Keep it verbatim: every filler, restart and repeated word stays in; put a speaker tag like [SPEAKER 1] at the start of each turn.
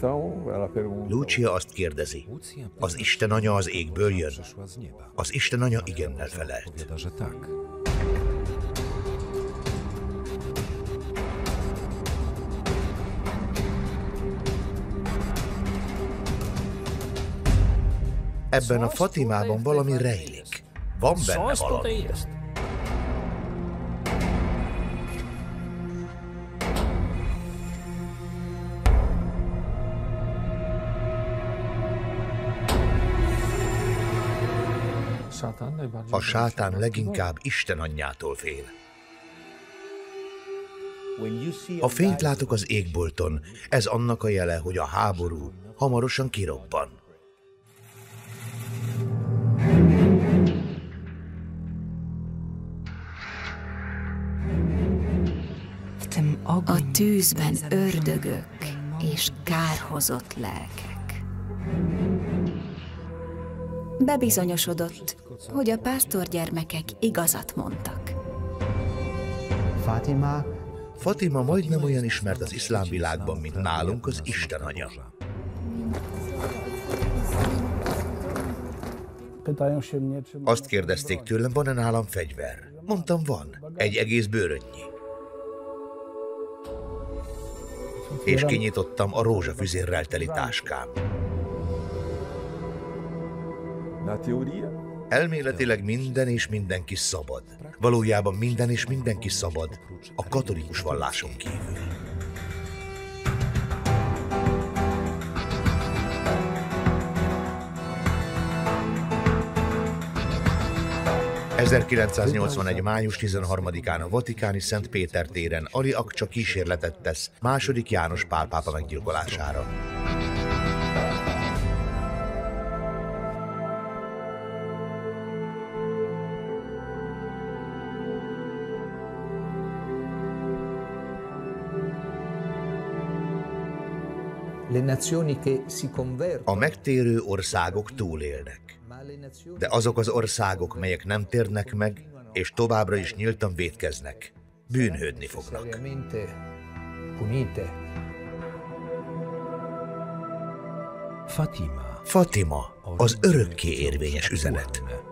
[SPEAKER 1] Lucia azt kérdezi, az Istenanya az égből jön? Az Istenanya igennel felelt. Ebben a Fatimában valami rejlik. Van benne valami. A sátán leginkább Isten anyjától fél. A fényt látok az égbolton, ez annak a jele, hogy a háború hamarosan kirobban.
[SPEAKER 2] A tűzben ördögök és kárhozott lelkek. Bebizonyosodott, hogy a pásztorgyermekek igazat mondtak.
[SPEAKER 3] Fatima
[SPEAKER 1] Fatima majdnem olyan ismert az iszlám világban, mint nálunk az Istenanya. Azt kérdezték tőlem, van-e nálam fegyver? Mondtam, van. Egy egész bőrönnyi. És kinyitottam a rózsafüzérrel teli táskám. Elméletileg minden és mindenki szabad. Valójában minden és mindenki szabad, a katolikus valláson kívül. ezerkilencszáznyolcvanegy. május tizenharmadikán a vatikáni Szent Péter téren Ali Akcsa kísérletet tesz második János Pál pápa meggyilkolására. A megtérő országok túlélnek, de azok az országok, melyek nem térnek meg, és továbbra is nyíltan vétkeznek, bűnhődni fognak.
[SPEAKER 4] Fatima.
[SPEAKER 1] Fatima, az örökké érvényes üzenet.